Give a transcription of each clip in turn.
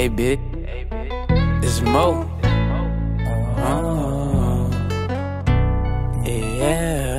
Hey, bitch, it's Mo. Oh, yeah,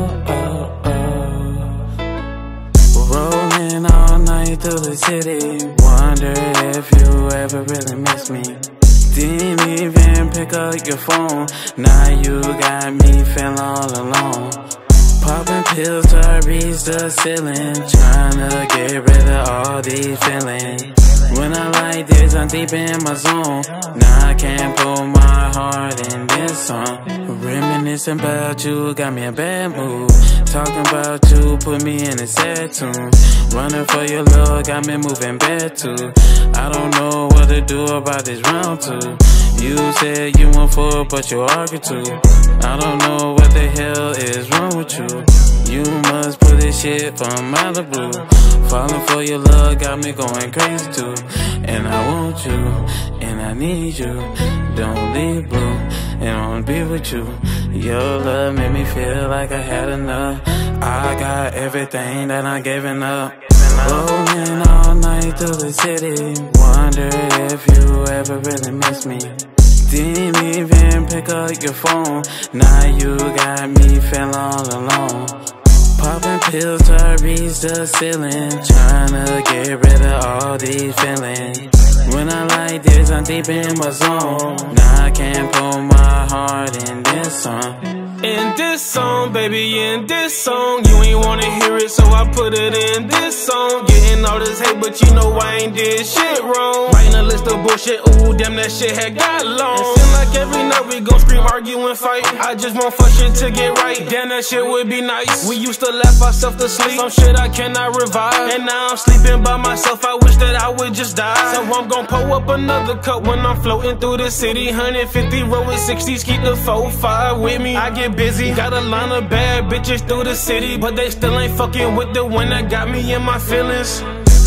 Rolling all night through the city. Wonder if you ever really miss me. Didn't even pick up your phone. Now you got me feeling all alone. Popping pills till I reach the ceiling. Tryna get rid of all these feelings. When I like this, I'm deep in my zone. Now I can't put my heart in this song. Reminiscing about you, got me in a bad mood. Talking about you, put me in a sad tune. Running for your love, got me moving bad too. I don't know what to do about this round two. You said you want for, but you argue too. I don't know what the hell is wrong with you. You must put this shit from out of blue. Falling for your love got me going crazy too. And I want you, and I need you. Don't leave blue, and I wanna be with you. Your love made me feel like I had enough. I got everything that I'm giving up. Rolling all night through the city. Wonder if you ever really miss me. Didn't even pick up your phone. Now you got me feeling all alone. Popping pills till I reach the ceiling. Tryna get rid of all these feelings. When I like this, I'm deep in my zone. Now I can't put my heart in this song. In this song, baby, in this song. You ain't wanna hear it, so I put it in this song. Getting all this hate, but you know I ain't did shit wrong. Writing a list of bullshit, ooh, damn, that shit had got long. It seem like every night we gon' scream, argue, and fight. I just want for shit to get right. Damn, that shit would be nice. We used to laugh ourselves to sleep. Some shit I cannot revive. And now I'm sleeping by myself, I wish that I would just die. So I'm gon' pull up another cup when I'm floating through the city. 150 roll with 60s, keep the 4-5 with me. I get busy, got a line of bad bitches through the city, but they still ain't fucking with the one that got me in my feelings.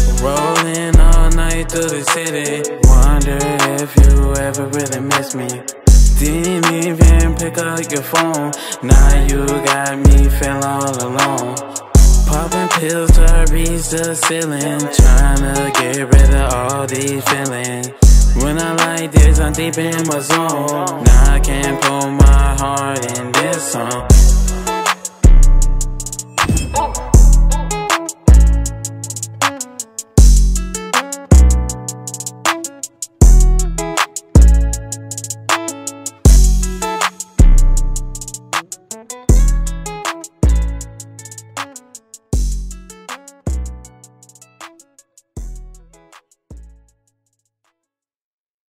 Rolling all night through the city. Wonder if you ever really miss me. Didn't even pick up your phone. Now you got me feeling all alone. Popping pills till I reach the ceiling. Tryna get rid of all these feelings. When I like this, I'm deep in my zone. Now I can't put my heart in this song.